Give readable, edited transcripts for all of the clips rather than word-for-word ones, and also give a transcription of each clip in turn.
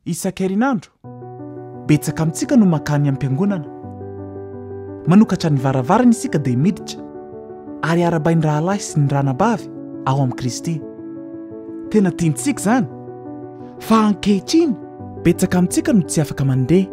Isan-kerinandro betsaka amintsika no makany am-piangonana. Manokatra ny varavarana isika dia miditra ary arabainy rahalahy sy ny ranabavy ao amin'i Kristy. Tena tiantsika izany, fa ankehitriny betsaka amintsika no tsy afaka mandeha.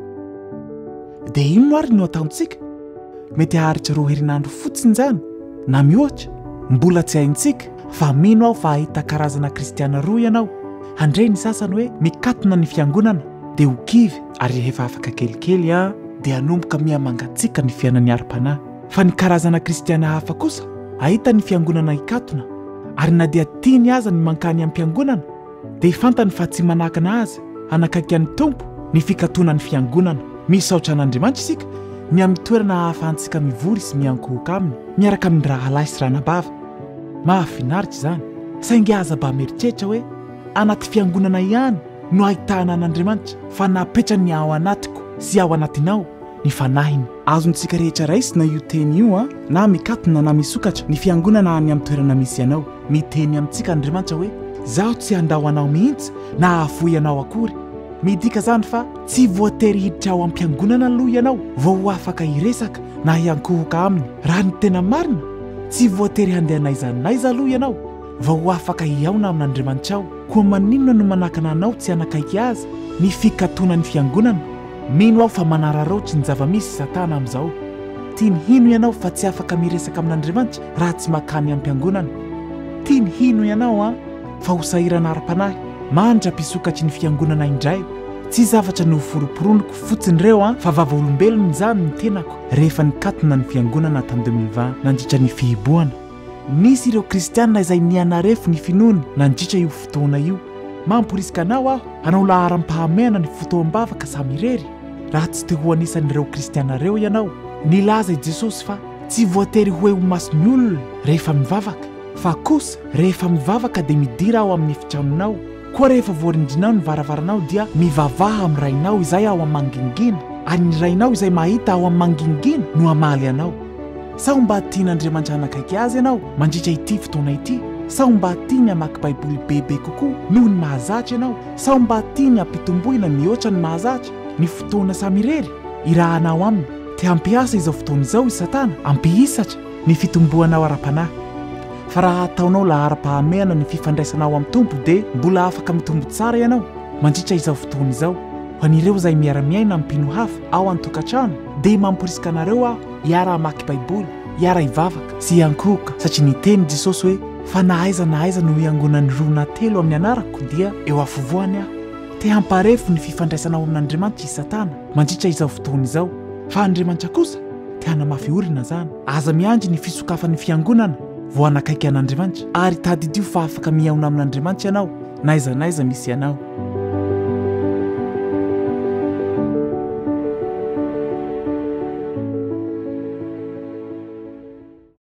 Dia inona ary no ataontsika? Mety haharitra 2 herinandro fotsiny izany na mihoatra, mbola tsy haintsika. Fa mino aho fa ahita karazana kristiana 2 ianao. Handray ny sasany hoe mikatona ny fiangonana dia ho kivy ary rehefa afaka kelikely dia hanomboka mihamangatsika ny fiainan'ny ara-panahy. Fa ny karazana kristiana hafa kosa ahita ny fiangonana ikatona ary na dia tiany aza ny mankany amin'ny fiangonana dia fantany fa tsy manakana azy hanakaiky ny tompo ny fikatonan'ny fiangonana. Misaotra an'Andriamanitra isika ny amin'ny toerana hahafahantsika mivory sy miankohoka aminy miaraka amin'ny rahalahy sy ranabavy. Mahafinaritra izany, saingy aza mba mieritreritra hoe anaty fiangonana ihany no ahitana an'Andriamanitra, fa napetrany ny ao anatiko sy ao anatinao ny fanahiny. Azontsika rehetra raisina io teny io na mikatona na misokatra ny fiangonana any amin'ny toerana misy ianao. Miteny amintsika Andriamanitra hoe zaho tsy handao anao mihitsy na hahafoy anao akory. Midika zany fa tsy voatery hiditra ao am-piangonana aloha ianao vao ho afaka hiresaka na hiankohoka aminy. Raha ny tena marina, tsy voatery handeha naiza naiza aloha ianao vao ho afaka hiaona amin'Andriamanitra ao. Koa maninona no manakana anao tsy hanakaiky azy ny fikatonan'ny fiangonana? Mino aho fa manararoatra ny zava-misy Satana amin'izao. Tiany hino ianao fa tsy afaka miresaka amin'Andriamanitra raha tsy makany am-piangonana. Tiany hino ianao fa ho sahirana ara-panahy mandra-pisokatry ny fiangonana indray. Tsy zavatra no foroporoniko fotsiny ireo fa vava-olombelona izany ny tenako. Rehefa nikatona ny fiangonana tamin'ny 2020 nandritra ny fihibohana, nisy ireo kristianina izay nianarefo ny finoany nandritra io fotoana io. Mamporisika anao aho hanao laharam-pahamehana ny fotoam-bavaka samy irery. Raha tsy te ho anisan'ireo kristiana ireo ianao, nilaza i Jesosy fa tsy voatery hoe ho masony olona rehefa mivavaka, fa kosa rehefa mivavaka dia midira ao amin'ny efitranonao. Koa rehefa voarindrinao ny varavaranao dia mivavaha amin'ny rainao izay ao amangingina, ary ny rainao izay mahita ao amangingina no hamaly anao. Sao mba tian'Andriamanitra hanakaiky azy ianao mandritra ity fotoana ity? Sao mba tiany hamaky baiboly bebe kokoa noho ny mahazatra ianao? Sao mba tiany hampitomboina mihoatra ny mahazatra ny fotoana samy irery? Irahanao aminy te hampiasa izao fotoana izao i Satana hampihisatra ny fitomboanao ara-panahy. Fa raha ataonao lahara-pahamehana ny fifandraisanao amin'ny tompo dia mbola afaka mitombo tsara ianao mandritra izao fotoana izao. Ho an'ireo izay miara-miaina amin'ny mpino hafa ao an-tokantrano dia mamporisika anareo hiara hamaky baiboly, hiara hivavaka sy hiankohoka, satria niteny Jesosy hoe fa na aiza no hiangonan'ny 2 na 3 amin'ny anarako dia eo afovoany aho. Te hamparefo ny fifandraisanao amin'Andriamanitra i Satana mandritra izao fotoana izao, fa Andriamanitra kosa te hanamafy olona zany. Aza miandry ny fisokafan'ny fiangonana vao hanakaiky an'Andriamanitra, ary tadidio fa afaka miaona amin'Andriamanitra ianao na aiza misy ianao.